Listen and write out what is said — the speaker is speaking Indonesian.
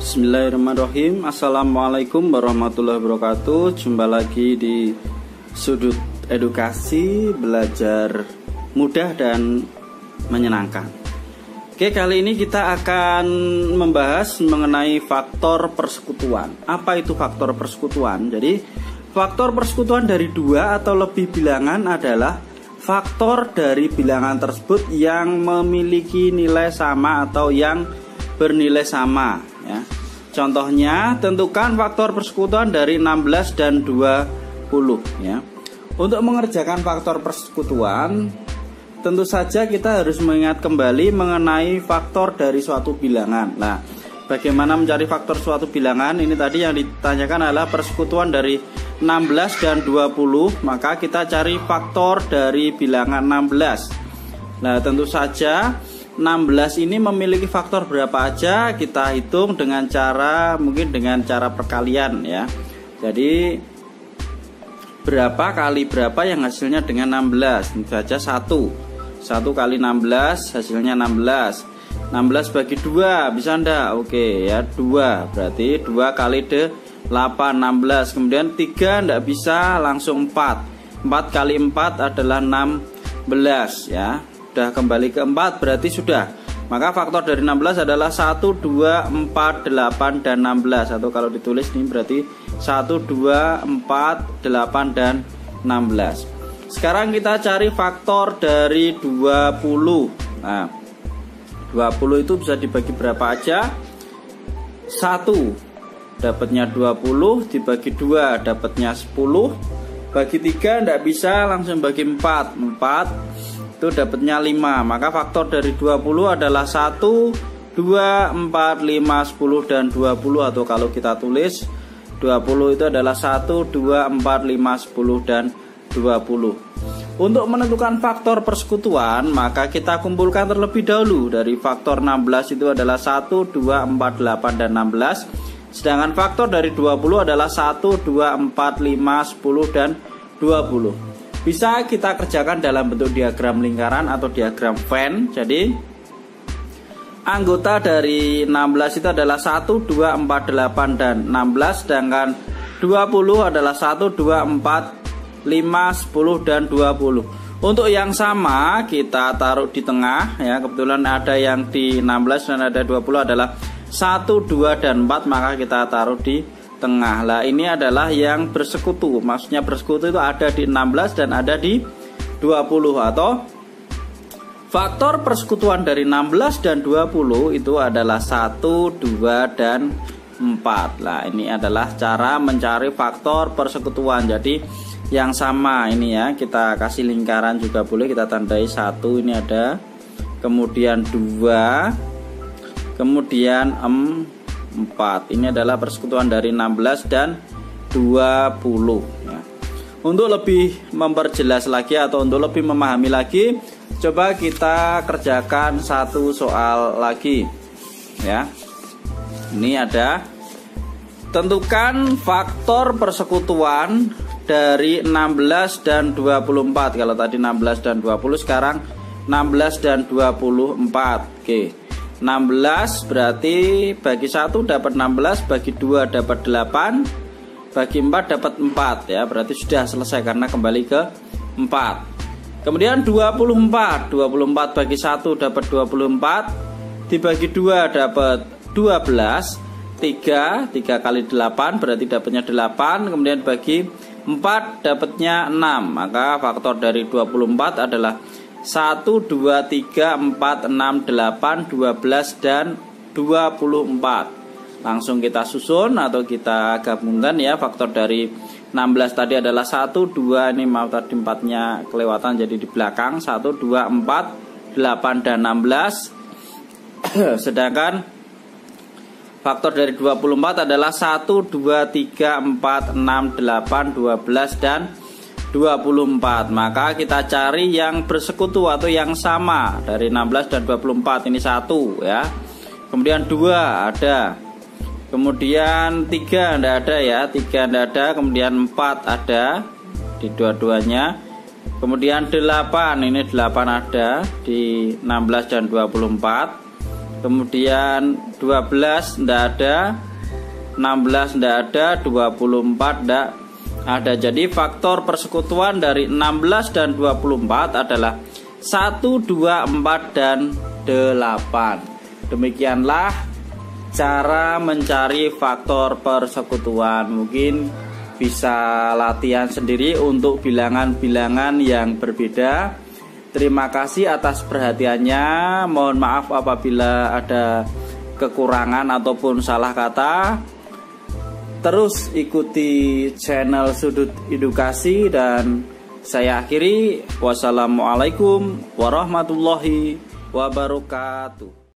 Bismillahirrahmanirrahim. Assalamualaikum warahmatullahi wabarakatuh. Jumpa lagi di Sudut Edukasi, belajar mudah dan menyenangkan. Oke, kali ini kita akan membahas mengenai faktor persekutuan. Apa itu faktor persekutuan? Jadi, faktor persekutuan dari dua atau lebih bilangan adalah faktor dari bilangan tersebut yang memiliki nilai sama atau yang bernilai sama, ya. Contohnya, tentukan faktor persekutuan dari 16 dan 20, ya. Untuk mengerjakan faktor persekutuan, tentu saja kita harus mengingat kembali mengenai faktor dari suatu bilangan. Nah, bagaimana mencari faktor suatu bilangan? Ini tadi yang ditanyakan adalah persekutuan dari 16 dan 20, maka kita cari faktor dari bilangan 16. Nah, tentu saja 16 ini memiliki faktor berapa aja, kita hitung dengan cara perkalian, ya. Jadi berapa kali berapa yang hasilnya dengan 16? Tentu saja 1 kali 16 hasilnya 16. 16 bagi 2 bisa enggak? Oke, ya, 2. Berarti 2 kali 8 16. Kemudian 3 enggak bisa, langsung 4. 4 kali 4 adalah 16, ya. Sudah kembali ke 4 berarti sudah. Maka faktor dari 16 adalah 1, 2, 4, 8 dan 16. Atau kalau ditulis ini berarti 1, 2, 4, 8 dan 16. Sekarang kita cari faktor dari 20. Nah, 20 itu bisa dibagi berapa aja? 1 dapatnya 20, dibagi 2 dapatnya 10, bagi 3 tidak bisa, langsung bagi 4 itu dapatnya 5. Maka faktor dari 20 adalah 1, 2, 4, 5, 10 dan 20. Atau kalau kita tulis 20 itu adalah 1, 2, 4, 5, 10 dan 20. Untuk menentukan faktor persekutuan, maka kita kumpulkan terlebih dahulu. Dari faktor 16 itu adalah 1, 2, 4, 8 dan 16. Sedangkan faktor dari 20 adalah 1, 2, 4, 5, 10 dan 20. Bisa kita kerjakan dalam bentuk diagram lingkaran atau diagram Venn. Jadi anggota dari 16 itu adalah 1, 2, 4, 8 dan 16. Sedangkan 20 adalah 1, 2, 4, 5, 10 dan 20. Untuk yang sama kita taruh di tengah, ya. Kebetulan ada yang di 16 dan ada 20 adalah 1, 2 dan 4, maka kita taruh di tengah. Lah, ini adalah yang bersekutu. Maksudnya bersekutu itu ada di 16 dan ada di 20. Atau faktor persekutuan dari 16 dan 20 itu adalah 1, 2 dan 4. Nah, ini adalah cara mencari faktor persekutuan. Jadi yang sama ini, ya, kita kasih lingkaran juga boleh, kita tandai 1 ini ada, kemudian 2, kemudian 4. Ini adalah persekutuan dari 16 dan 20, ya. Untuk lebih memperjelas lagi atau untuk lebih memahami lagi, coba kita kerjakan satu soal lagi, ya. Ini ada, tentukan faktor persekutuan dari 16 dan 24. Kalau tadi 16 dan 20, sekarang 16 dan 24. Oke. 16 berarti bagi 1 dapat 16, bagi 2 dapat 8, bagi 4 dapat 4, ya. Berarti sudah selesai karena kembali ke 4. Kemudian 24 bagi 1 dapat 24, dibagi 2 dapat 12, 3 kali 8 berarti dapatnya 8, kemudian bagi 4 dapatnya 6. Maka faktor dari 24 adalah 1, 2, 3, 4, 6, 8, 12 dan 24. Langsung kita susun atau kita gabungkan, ya. Faktor dari 16 tadi adalah 1, 2, ini mau tadi 4-nya kelewatan jadi di belakang, 1, 2, 4, 8 dan 16. Sedangkan faktor dari 24 adalah 1, 2, 3, 4, 6, 8, 12 dan 24. Maka kita cari yang bersekutu atau yang sama dari 16 dan 24. Ini 1, ya. Kemudian 2 ada. Kemudian 3 tidak ada, ya. 3 tidak ada. Kemudian 4 ada di dua-duanya. Kemudian 8, ini 8 ada di 16 dan 24. Kemudian 12 tidak ada, 16 tidak ada, 24 tidak ada. Jadi faktor persekutuan dari 16 dan 24 adalah 1, 2, 4, dan 8. Demikianlah cara mencari faktor persekutuan. Mungkin bisa latihan sendiri untuk bilangan-bilangan yang berbeda. Terima kasih atas perhatiannya. Mohon maaf apabila ada kekurangan ataupun salah kata. Terus ikuti channel Sudut Edukasi dan saya akhiri. Wassalamualaikum warahmatullahi wabarakatuh.